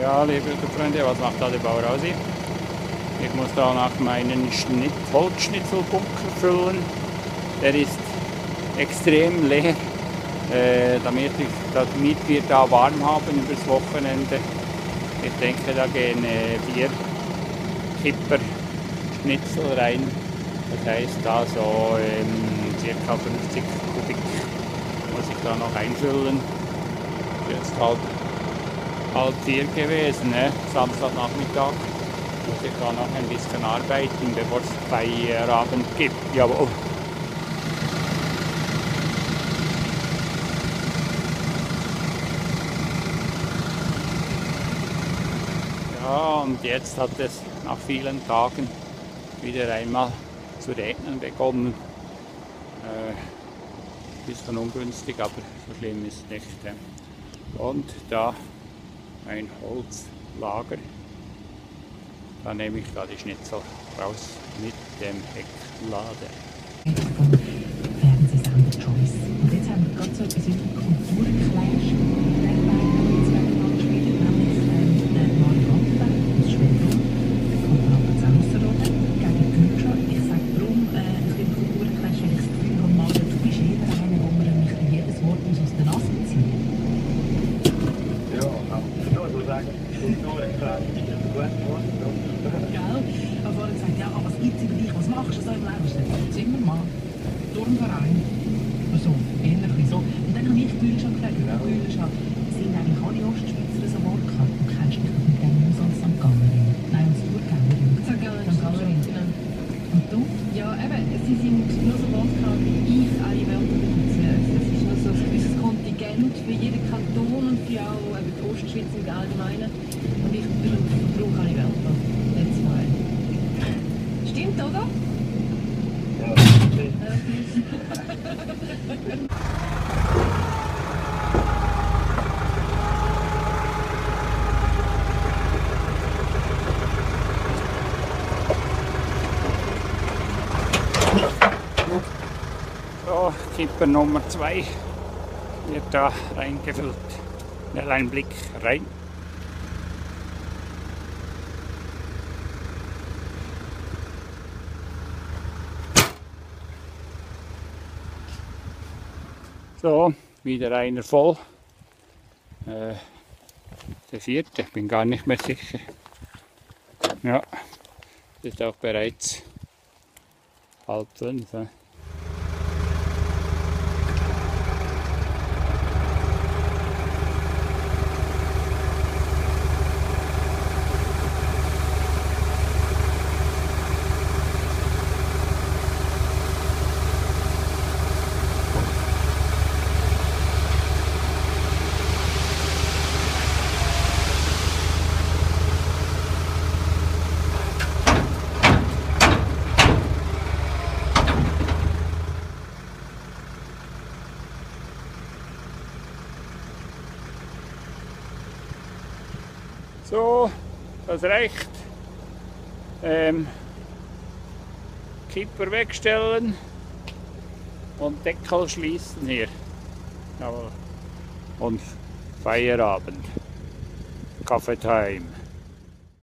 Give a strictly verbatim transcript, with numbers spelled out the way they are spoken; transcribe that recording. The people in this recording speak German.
Ja, liebe Freunde, was macht da der Bauer aus? Ich muss da nach meinen Schnitt Holzschnitzelbunker füllen. Der ist extrem leer, äh, damit, ich, damit wir da warm haben übers Wochenende. Ich denke, da gehen äh, vier Kipper Schnitzel rein. Das heißt, da so ähm, ca. fünfzig Kubik muss ich da noch einfüllen. Jetzt halt halb vier gewesen, ne? Samstagnachmittag. Muss ich da noch ein bisschen arbeiten, bevor es Feierabend gibt. Jawohl. Ja, und jetzt hat es nach vielen Tagen wieder einmal zu regnen begonnen. Äh, bisschen ungünstig, aber so schlimm ist es nicht. Ja. Und da ein Holzlager. Da nehme ich da die Schnitzel raus mit dem Hecklader. Fernsehsender Choice. Und jetzt haben wir gerade so etwas wie einen Kulturclash. Der beiden zwei gespielt, nämlich der Mario Hoffmann aus Schweden. Der kommt aber zu Ausserrhoden gegen Güter. Ich sage darum äh, ein bisschen Kulturclash, weil ich das Gefühl habe, Mario, du bist jeder einer, wo man mich jedes Wort aus der Nase zieht. Ja, aber ich würde so sagen, Kulturclash ist ein gutes Wort. Gell? Aber vorher gesagt, ja, aber was gibt es über dich? Was machst du so im Leben? Ich sage, Zimmermann, Turnverein. So, eher ein bisschen so. Und dann habe ich Gülsch gefragt, ja. Gülsch, sind eigentlich alle Ostschweizer so Wortkarten? Du kennst dich doch mit dem aus als Sankt Gallerin. Nein, als Tourgängerin. Sankt Gallerin. Sankt Gallerin. Genau. Und du? Ja, eben, sie sind nur so Wortkarten, wie ich alle Wörter benutze. Es ist nur so ein gewisses Kontingent für jeden Kanton und für auch eben die Ostschweiz im Allgemeinen. Und ich brauche alle Wörter. Jetzt mal. Stimmt, oder? Ja, So, Kipper Nummer zwei wird da reingefüllt. Schnell einen Blick rein. So, wieder einer voll. Äh, der vierte, bin gar nicht mehr sicher. Ja, ist auch bereits halb fünf. So, das reicht. Ähm, Kipper wegstellen und Deckel schließen hier. Jawohl. Und Feierabend. Kaffeetime.